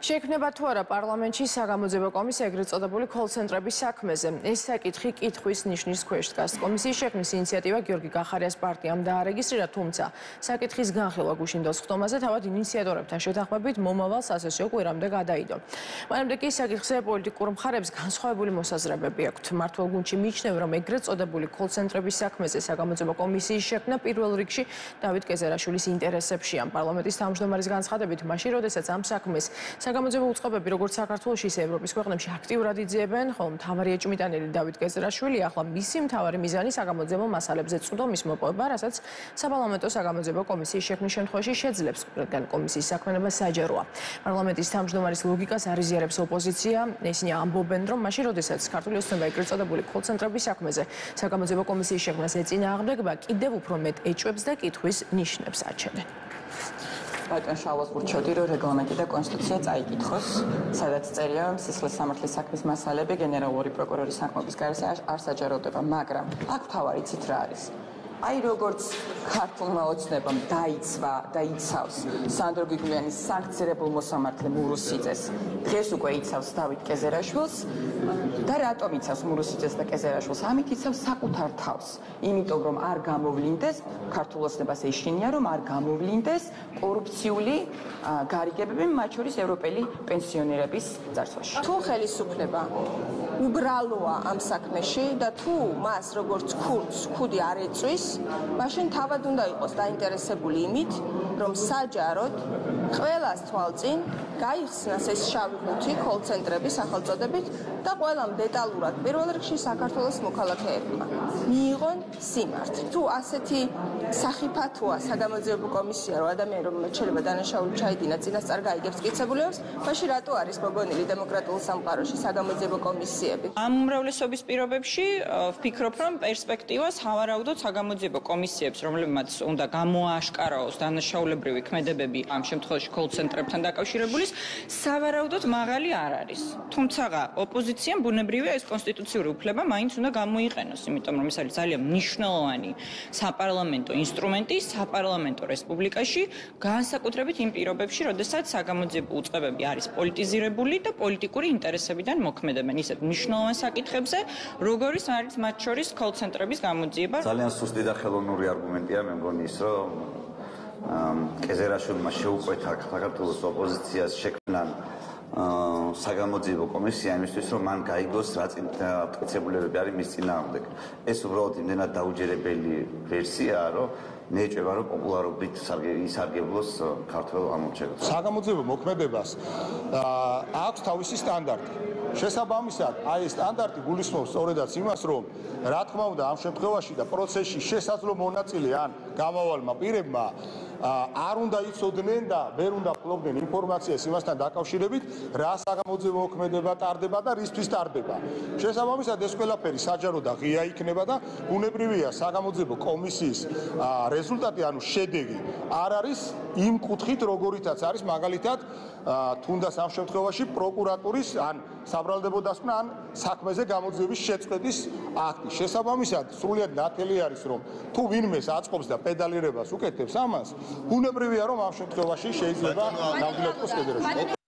შეიქმნება თუ არა პარლამენტში საგამოძიებო კომისია ეგრეთ წოდებული კოლ-ცენტრების საქმეზე. ეს საკითხი კითხვის ნიშნის ქვეშ დგას. კომისიის შექმნის ინიციატივა გიორგი კახარიას პარტიამ დაარეგისტრირა, თუმცა საკითხის განხილვა გუშინდელს ხტომაზე თავად ინიციატორებთან შეთანხმებით მომავალ სასესიო კვირამდე გადაიდო. მანამდე კი საკითხზე პოლიტიკურ მხარებს განსხვავებული მოსაზრებები აქვთ. მმართველ გუნდში მიიჩნევენ, რომ ეგრეთ წოდებული კოლ-ცენტრების საქმეზე საგამოძიებო კომისიის შექმნა პირველ რიგში დავით კეზერაშვილის ინტერესებშია. პარლამენტის თავმჯდომარის განცხადებით, მაშინ როდესაც ამ საქმეს საგამოძიებო უწყებები როგორც საქართველოში, ისე ევროპის ქვეყნებში აქტიურად იძიებენ, ხოლო მთავარი ეჭვმიტანილი დავით კეზერაშვილი ახლა მისი მთავარი მიზანი საგამოძიებო მასალებზე წვდომის მოპოვება, რასაც საპარლამენტო საგამოძიებო კომისიის შექმნის შემთხვევაში შეძლებს, რადგან კომისიის საქმიანობა საჯაროა. პარლამენტის თავმჯდომარის ლოგიკას არ იზიარებს ოპოზიცია. ისინი ამბობენ, რომ მაშინ როდესაც ქართული ოცნება ეგრეთ წოდებული კოლ-ცენტრების საქმეზე საგამოძიებო კომისიის შექმნას ეწინააღმდეგება, კიდევ უფრო მეტ ეჭვებს და კითხვის ნიშნებს აჩენენ. ბატონ შალოს ვურჩევდი, რომ რეგლამენტი და კონსტიტუცია წაიკითხოს, სადაც წერია, რომ სისხლის სამართლის საქმის მასალები გენერალური პროკურორის საქმის გარეშე არ საჯაროვდება, მაგრამ აქ თავარი ცით რა არის. აი როგორც ქართულმა ოცნებამ და იცავს სანდრო გიგლიანის სანქცირებულ მოსამართლე მურუსიძეს, დღეს უკვე იცავს დავით კეზერაშვილს და რატომ იცავს მურუსიძეს და კეზერაშვილს? ამით იცავს საკუთარ თავს, იმიტომ რომ არ გამოვლინდეს, ქართულ ოცნებას ეშინია, რომ არ გამოვლინდეს კორუფციული გარიგებები, მათ შორის ევროპელი პენსიონერების წარსულში. თუ ხელისუფლება უბრალოა ამ საქმეში და თუ მას როგორც ქურდს ქუდი არ ეწვის, მაშინ თავად უნდა იყოს დაინტერესებული იმით, რომ საჯაროდ ყველას თვალწინ გაიხსნას ეს შავი ყუთი კოლ-ცენტრების სახელწოდებით და ყველამ დეტალურად პირველ რიგში საქართველოს მოქალაქეებმა მიიღონ სიმართლე. თუ ასეთი სახიფათოა საგამოძიებო კომისია, რომ ადამიანი რომელმაც შეიძლება დანაშაული ჩაიდინა წინასწარ გაიგებს კიცებულებას, მაშინ რატო არის მოგონილი დემოკრატიულ სამყაროში საგამოძიებო კომისიები? ამ უმრავლესობის პირობებში ვფიქრობ, რომ პერსპექტივას ავარაუდოთ საგამოძიებო კომისიებს, რომლებმაც უნდა გამოააშკარავოს დანაშაულებრივი ქმედებები, ამ შემთხვევაში კოლ-ცენტრებთან დაკავშირებული, სავარაუდოდ მაღალი არ არის. თუმცა ოპოზიციამ ბუნებრივია ეს კონსტიტუციური უფლება მაინც უნდა გამოიყენოს, იმიტომ რომ ეს არის ძალიან მნიშვნელოვანი საპარლამენტო ინსტრუმენტი საპარლამენტო რესპუბლიკაში, განსაკუთრებით იმ პირობებში, როდესაც საგამოძიებო უწყებები არის პოლიტიზირებული და პოლიტიკური ინტერესებიდან მოქმედებენ ისეთ მნიშვნელოვან საკითხებზე, როგორიც არის მათ შორის კოლ-ცენტრების გამოძიება. ძალიან სუსტი და ხელოვნური არგუმენტია, მე მგონი ის, რომ კეზერაშვილმა შეუყვეთა საქართველოს ოპოზიციას შექმნან საგამოძიებო კომისია იმისთვის, რომ მან გაიგოს რა მტკიცებულებები არის მის წინააღმდეგ. ეს უბრალოდ იმდენად დაუჯერებელი ვერსიაა, რომ მე ეჭვება, რომ პოპულარობით ისარგებლოს ქართველ ამორჩევლებს. საგამოძიებო მოქმედებას აქვს თავისი სტანდარტი. შესაბამისად, აი ეს სტანდარტი გულისხმობს სწორედაც იმას, რომ რა თქმა უნდა ამ შემთხვევაში და პროცესში შესაძლო მონაწილე ან გამავალმა პირებმა არ უნდა იცოდნენ და ვერ უნდა ფლობდნენ ინფორმაციას იმასთან დაკავშირებით, რა საგამოძიებო მოქმედება ტარდება და რისთვის ტარდება. შესაბამისად, ეს ყველაფერი საჯარო და ღია იქნება და ბუნებრივია საგამოძიებო კომისიის რეზულტატი, ანუ შედეგი არ არის იმ კუთხით, როგორიცაც არის მაგალითად თუნდაც ამ შემთხვევაში პროკურატურის ან საბრალდებო დასკვნა ან საქმეზე გამოძიების შეწყვეტის აქტი. შესაბამისად, სრულიად ნათელი არის, რომ თუ ვინმეს აწყობს და პედალირებას უკეთებს ამას, ბუნებრივია, რომ ამ შემთხვევაში შეიძლება ნამდვილად იყოს კედერაში.